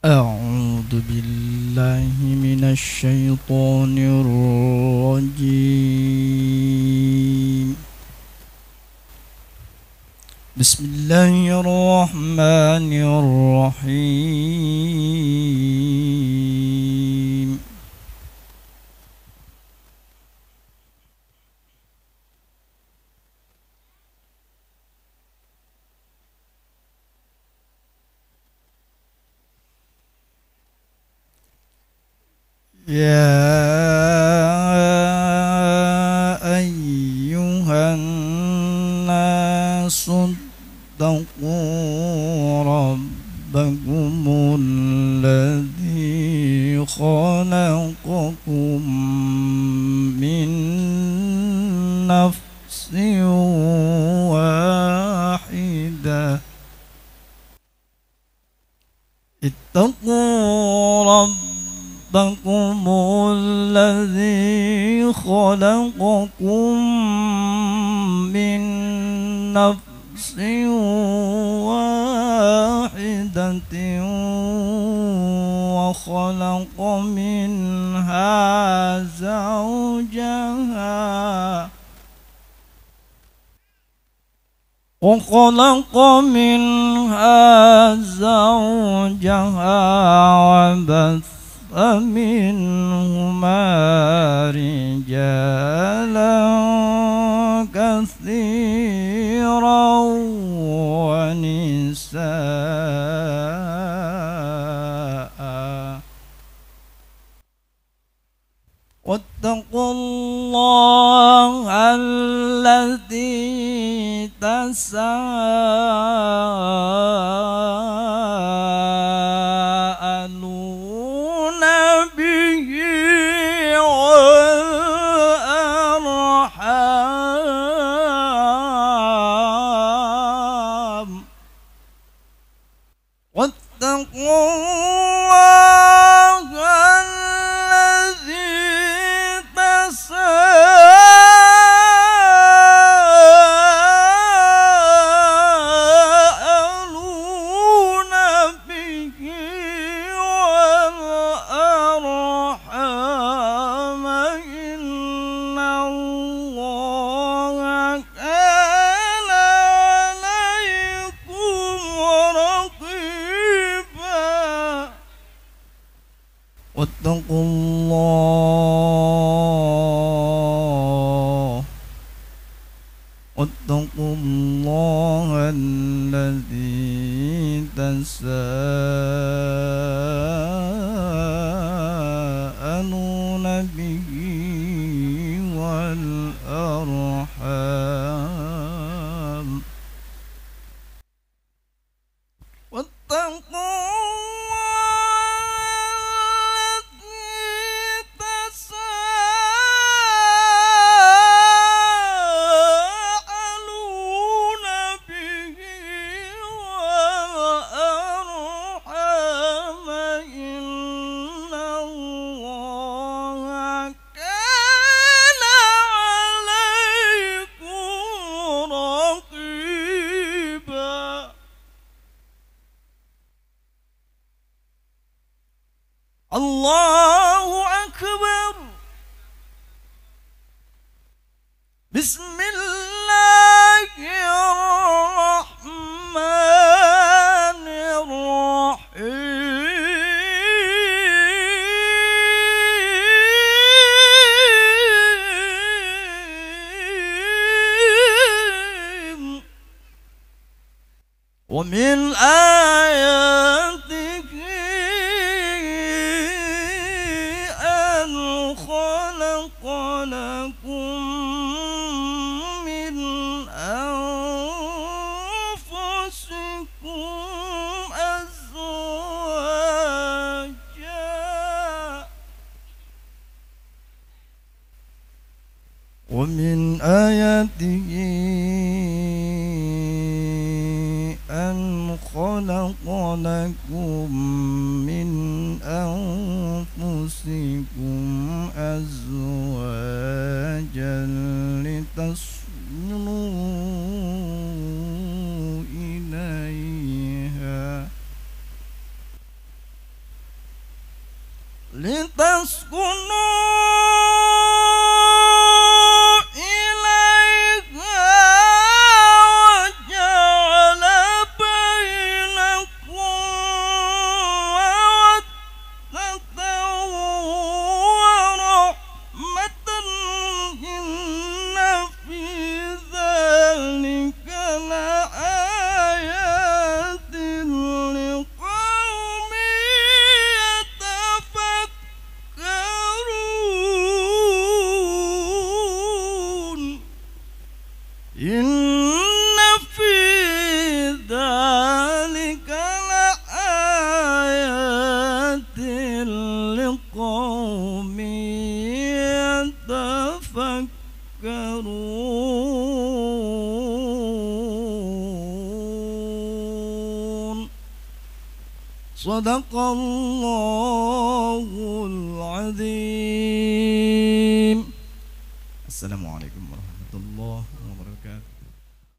أعوذ بالله من الشيطان الرجيم. بسم الله الرحمن الرحيم. يا أيها الناس اتقوا ربكم الذي خلقكم من نفس واحدة اتقوا ربكم الذي خلقكم من نفس واحدة وخلق منها زوجها وبث منهما رجالا كثيرا ونساء واتقوا الله الذي تساءلون به والأرحام واتقوا الله الذي تساءلون به والأرحام إن الله كان عليكم رقيبا واتقوا الله الذي تساءلون به والأرحام واتقوا الله أكبر. بسم الله الرحمن الرحيم. ومن آياته أن خلق لكم من أنفسكم أزواجا ومن آياته أن خلق لكم من أنفسكم أزواجا لتسكنوا إليها لتسكنوا إليها وجعل بينكم مودة ورحمة إن في ذلك لآيات لقوم يتفكرون إن في ذلك لآيات لقوم يتفكرون صدق الله العظيم. السلام عليكم ورحمة الله وبركاته.